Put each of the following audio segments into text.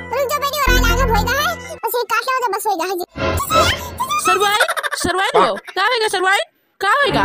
रुक जा बेटी और आगे होएगा है बस ये काट लो तो बस होएगा है सरवाइन हो का होएगा सरवाइन का होएगा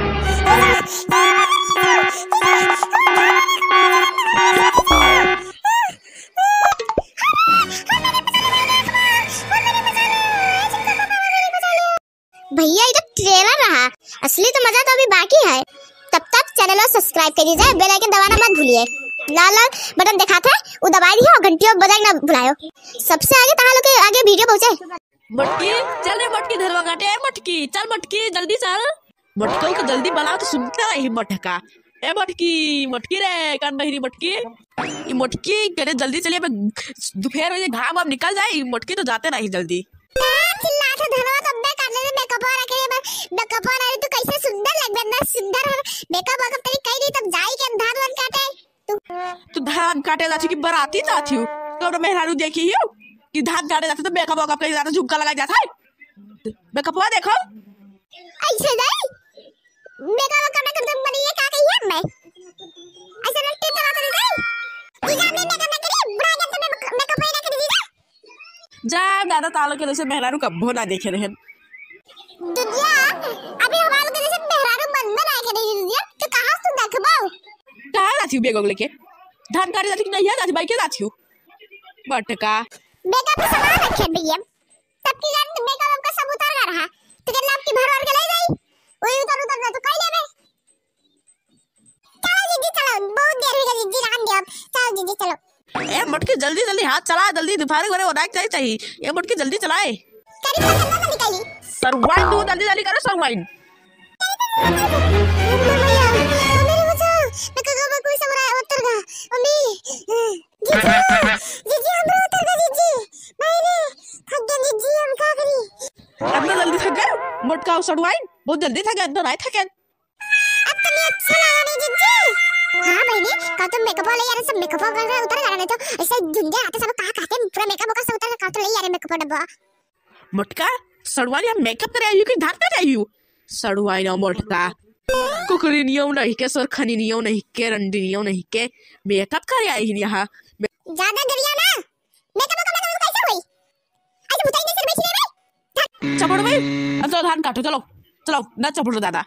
भैया ये तो ट्रेलर रहा, असली तो मजा तो अभी बाकी है। तब तक चैनल को सब्सक्राइब कर दीजिए, बेल आइकन दबाना मत भूलिए। लाल लाल बटन दिखाता है वो दबा दियो और घंटी बजाना ना भुलायो। सबसे आगे तालो के आगे वीडियो पहुंचे। मटकी चल रे मटकी धरवा काटे मटकी चल मटकी जल्दी चल मटकल को जल्दी बनाओ तो सुनता है मटका ए मटकी मटकी रे कान बहिरी मटकी ये मटकी करे जल्दी चलिए दोपहर में घाम अब निकल जाए मटकी तो जाते नहीं जल्दी चिल्लाते धरवा तो मैं कर ले मेकअप और के मेकअप और तो कैसे सुंदर लगबे ना सुंदर मेकअप वकअप तेरी कई दी तब जाई के धान वन काटे तू धान काटे जाती कि बराती जाती हूँ तो मेहरारू देखी हो कि धान काटे जाते तो मेकअप वकअप कहीं जाता झुमका लगा जाता है मेकअप हुआ देखो ऐसे नहीं मेकअप वकअप ना तुम बनी है का कही है मैं ऐसे रट्टे चला कर नहीं जी जाने मेकअप ना करी बुरा कर तो मेकअप ही ना करी जी जा दादा तालो के जैसे मेहरारू कब्बो ना देखे रहे दुनिया अभी हमारे के जैसे मेहरारू मन में ना करे दुनिया तो कहां तू देखबाओ कहां जाती हूँ बेगो लेके धान काटे जाती नहीं है जाती बाइक के जाती हूँ बटका मेकअप का सामान रखे भैया सबकी जान मेकअप का सब उतार रहा तो क्या लाभ की भर भर के ले जाई वही उतार उतार तो कई लेबे चलो जीजी चलो बहुत देर हो गई जीजी रान दे अब चलो जीजी चलो ए मटकी जल्दी जल्दी हाथ चला जल्दी दोपहर को होना चाहिए ये मटकी जल्दी चलाए करी तो चलना तो निकली सरवाइन तू जल्दी जल्दी करो सरवाइन मेरी बचाओ मैं कहाँ कोई समरा उतर गया मम्मी जीजी हम उतर गए जीजी नहीं रे थक गए जीजी हम क्या करी अब मैं जल्दी थक गया मटका सरवाइन बहुत जल्दी थक गया तो नहीं थके अब तो नहीं अच्छा लगा नहीं जीजी हाँ बहनी का तो मेकअप वाले यार सब मेकअप कर रहे उतर जाना नहीं तो ऐसे झुंझे आते सब कहाँ कहते पूरा मेकअप का सब उतर का तो ले यार मेकअप डब्बा मटका सरवाइन या मेकअप करे आई कि धान करे आई सरवाइन और मटका कुकरी नियम नहीं के सर खनी नियम नहीं के रंडी नियम नहीं के मेकअप करे आई यहाँ ज्यादा डरिया ना मेकअप का मतलब कैसे हुई ऐसे बुताई नहीं सिर बैठी रे चपड़ भाई अब तो धान काटो चलो चलो ना चपड़ो दादा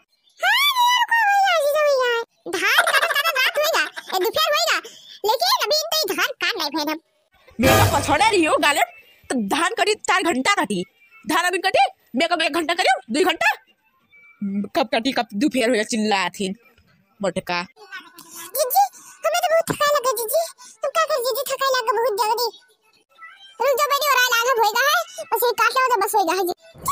धान काटा रात होएगा ये दोपहर होएगा लेकिन अभी तो धान काट नहीं फेर हम मेकअप छोड़ रही हो गाले तो धान कटी 4 घंटा कटी धान अभी कटी मेकअप 1 घंटा करियो 2 घंटा कब कटी कब दोपहर होया चिल्ला थी मटका जीजी हमें तो बहुत थकाई लगा जीजी तुम क्या कर जीजी थकाई लगा बहुत जल्दी रुक जा बेटी और आगे होएगा है बस ये काट लो तो बस होएगा है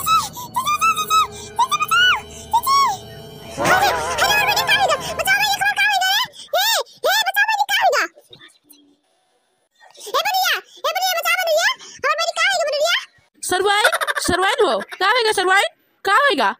सरवाइन हो का होएगा सरवाइन का होएगा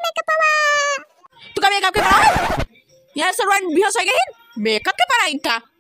तू का मेकअप के पढ़ा यार सरवाइन बेहोश हो गई मेकअप के पढ़ा इनका